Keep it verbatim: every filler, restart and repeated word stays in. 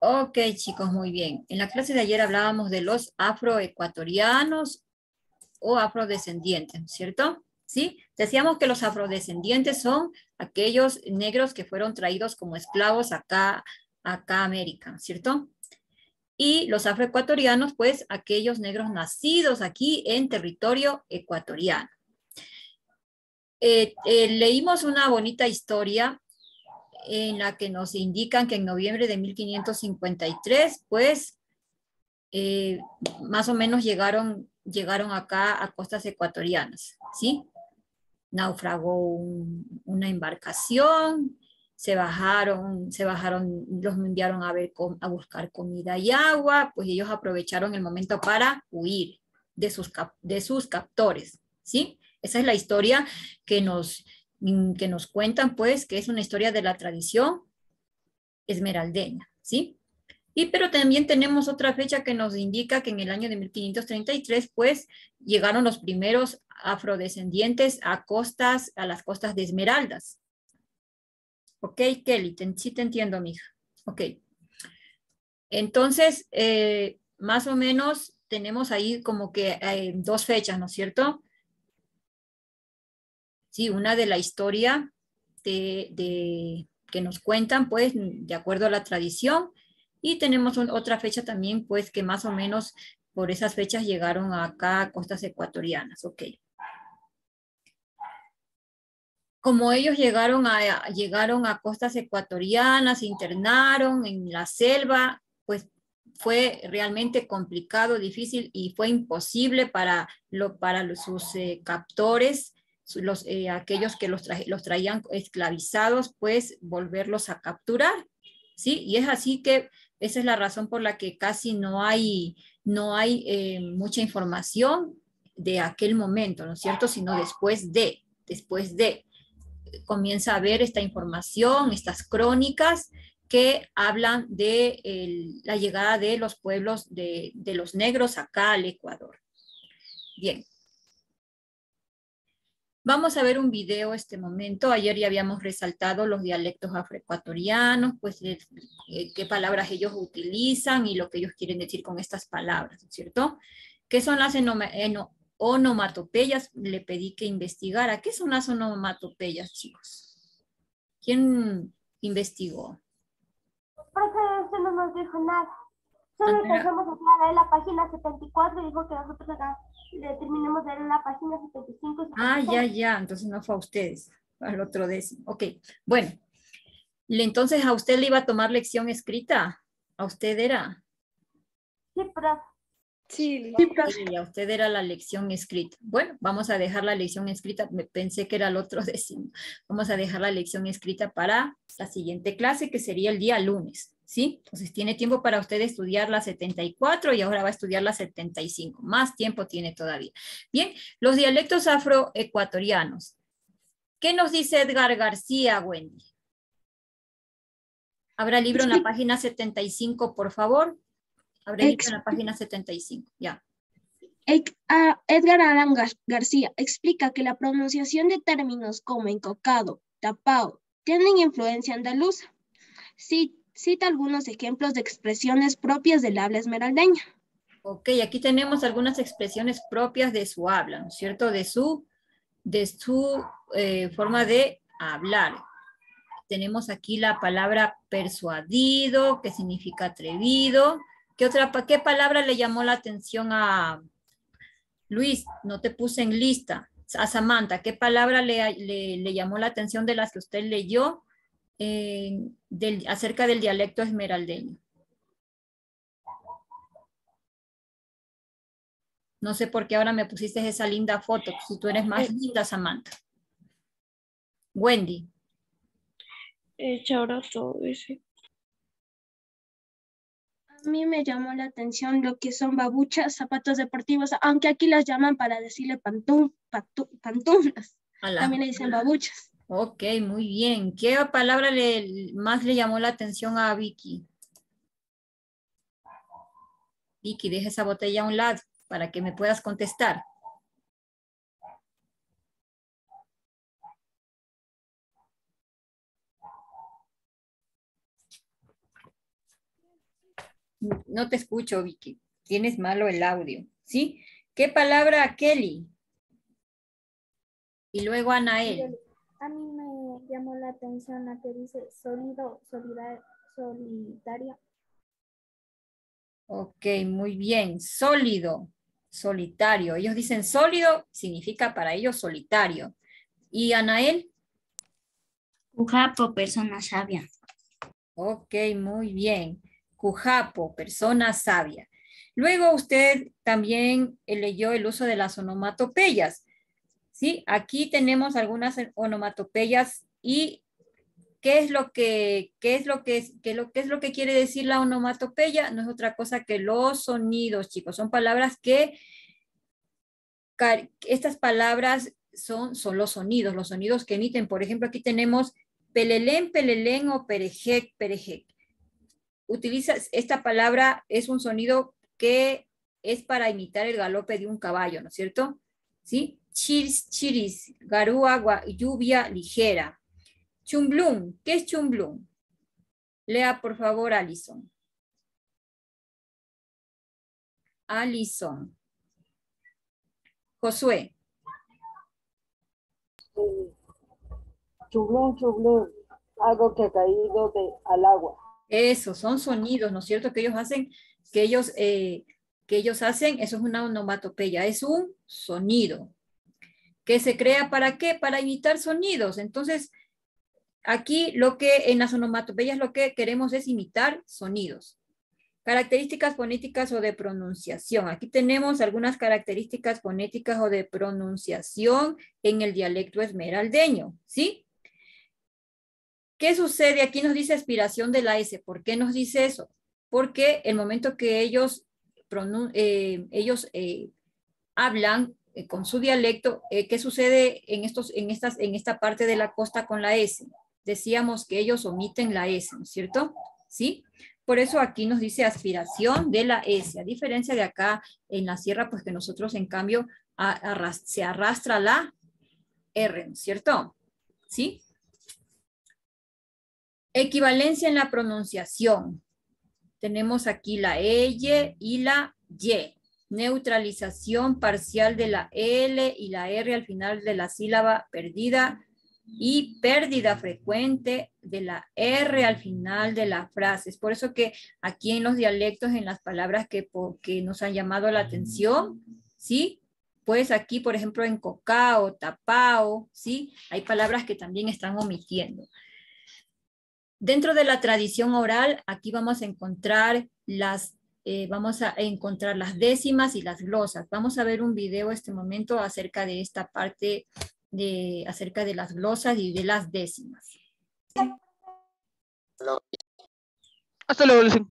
Ok, chicos, muy bien. En la clase de ayer hablábamos de los afroecuatorianos o afrodescendientes, ¿no es cierto? ¿Sí? Decíamos que los afrodescendientes son aquellos negros que fueron traídos como esclavos acá, acá a América, ¿cierto? Y los afroecuatorianos, pues, aquellos negros nacidos aquí en territorio ecuatoriano. Eh, eh, leímos una bonita historia en la que nos indican que en noviembre de mil quinientos cincuenta y tres, pues, eh, más o menos llegaron, llegaron acá a costas ecuatorianas, ¿sí? Naufragó un, una embarcación, se bajaron, se bajaron, los enviaron a, ver, a buscar comida y agua, pues ellos aprovecharon el momento para huir de sus, de sus captores, ¿sí? Esa es la historia que nos, que nos cuentan, pues, que es una historia de la tradición esmeraldeña, ¿sí? Y pero también tenemos otra fecha que nos indica que en el año de mil quinientos treinta y tres, pues, llegaron los primeros afrodescendientes a costas, a las costas de Esmeraldas. Ok, Kelly, te, sí te entiendo, mija. Ok. Entonces, eh, más o menos tenemos ahí como que eh, dos fechas, ¿no es cierto? Sí, una de la historia de, de, que nos cuentan, pues, de acuerdo a la tradición, y tenemos un, otra fecha también, pues, que más o menos por esas fechas llegaron acá a costas ecuatorianas, ok. Como ellos llegaron a, llegaron a costas ecuatorianas, se internaron en la selva, pues fue realmente complicado, difícil y fue imposible para, lo, para los, sus eh, captores, los, eh, aquellos que los, tra los traían esclavizados, pues volverlos a capturar, ¿sí? Y es así que esa es la razón por la que casi no hay, no hay eh, mucha información de aquel momento, ¿no es cierto? Sino después de, después de comienza a ver esta información, estas crónicas que hablan de el, la llegada de los pueblos de, de los negros acá al Ecuador. Bien. Vamos a ver un video este momento. Ayer ya habíamos resaltado los dialectos afroecuatorianos, pues eh, qué palabras ellos utilizan y lo que ellos quieren decir con estas palabras, ¿cierto? ¿Qué son las onomatopeyas? Le pedí que investigara. ¿Qué son las onomatopeyas, chicos? ¿Quién investigó? Profe, usted no nos dijo nada. Solo empezamos a leer la página setenta y cuatro y dijo que nosotros acá le terminemos de leer la página setenta y cinco y setenta y seis. Ah, ya, ya. Entonces no fue a ustedes, al otro décimo. Ok, bueno. Entonces, ¿a usted le iba a tomar lección escrita? ¿A usted era? Sí, profe. Sí, sí, profe. A usted era la lección escrita. Bueno, vamos a dejar la lección escrita. Me pensé que era el otro décimo. Vamos a dejar la lección escrita para la siguiente clase, que sería el día lunes. ¿Sí? Entonces tiene tiempo para usted estudiar la setenta y cuatro y ahora va a estudiar la setenta y cinco. Más tiempo tiene todavía. Bien, los dialectos afroecuatorianos. ¿Qué nos dice Edgar García, Wendy? ¿Habrá libro en la página setenta y cinco, por favor? Habrá libro en la página setenta y cinco, ya. Edgar Allan García explica que la pronunciación de términos como encocado, tapao, tienen influencia andaluza. Sí, cita algunos ejemplos de expresiones propias del habla esmeraldeña. Ok, aquí tenemos algunas expresiones propias de su habla, ¿no es cierto? De su, de su eh, forma de hablar. Tenemos aquí la palabra persuadido, que significa atrevido. ¿Qué otra, qué palabra le llamó la atención a Luis? No te puse en lista. A Samantha, ¿qué palabra le, le, le llamó la atención de las que usted leyó eh, del, acerca del dialecto esmeraldeño? No sé por qué ahora me pusiste esa linda foto, si tú eres más eh, linda, Samantha. Wendy. Hecha ahora todo ese. A mí me llamó la atención lo que son babuchas, zapatos deportivos, aunque aquí las llaman para decirle pantun, pantun, pantuflas. También le dicen babuchas. Ok, muy bien. ¿Qué palabra le, más le llamó la atención a Vicky? Vicky, deja esa botella a un lado para que me puedas contestar. No te escucho, Vicky. Tienes malo el audio, ¿sí? ¿Qué palabra, Kelly? Y luego Anael. A mí me llamó la atención la que dice sólido, solidar, solitario. Ok, muy bien. Sólido, solitario. Ellos dicen sólido, significa para ellos solitario. ¿Y Anael? Cujapo, persona sabia. Ok, muy bien. Cujapo, persona sabia. Luego usted también leyó el uso de las onomatopeyas. ¿Sí? Aquí tenemos algunas onomatopeyas y ¿qué es lo que, qué es lo que, es, qué lo, qué es lo que quiere decir la onomatopeya? No es otra cosa que los sonidos, chicos. Son palabras que, estas palabras son, son los sonidos, los sonidos que emiten. Por ejemplo, aquí tenemos pelelén, pelelén o perejec, perejec. Utiliza, esta palabra es un sonido que es para imitar el galope de un caballo, ¿no es cierto? ¿Sí? Chiris, chiris, garúa, lluvia ligera. Chumblum, ¿qué es chumblum? Lea por favor, Alison. Alison. Josué. Chumblum, chumblum, algo que ha caído de, al agua. Eso, son sonidos, ¿no es cierto? Que ellos hacen, que ellos, eh, que ellos hacen, eso es una onomatopeya, es un sonido. ¿Que se crea para qué? Para imitar sonidos. Entonces, aquí lo que en las onomatopeyas lo que queremos es imitar sonidos. Características fonéticas o de pronunciación. Aquí tenemos algunas características fonéticas o de pronunciación en el dialecto esmeraldeño, ¿sí? ¿Qué sucede? Aquí nos dice aspiración de la S. ¿Por qué nos dice eso? Porque el momento que ellos, eh, ellos eh, hablan eh, con su dialecto, eh, ¿qué sucede en, estos, en, estas, en esta parte de la costa con la S? Decíamos que ellos omiten la S, ¿no es cierto? ¿Sí? Por eso aquí nos dice aspiración de la S, a diferencia de acá en la sierra, pues que nosotros en cambio a, arrast se arrastra la R, ¿no es cierto? ¿Sí? Equivalencia en la pronunciación. Tenemos aquí la E y la Y. Neutralización parcial de la L y la R al final de la sílaba perdida y pérdida frecuente de la R al final de la frase. Es por eso que aquí en los dialectos, en las palabras que, que nos han llamado la atención, ¿sí? Pues aquí, por ejemplo, en cocao, tapao, ¿sí? Hay palabras que también están omitiendo. Dentro de la tradición oral, aquí vamos a encontrar las, eh, vamos a encontrar las décimas y las glosas. Vamos a ver un video este momento acerca de esta parte, de, acerca de las glosas y de las décimas. Hasta luego, Lucín.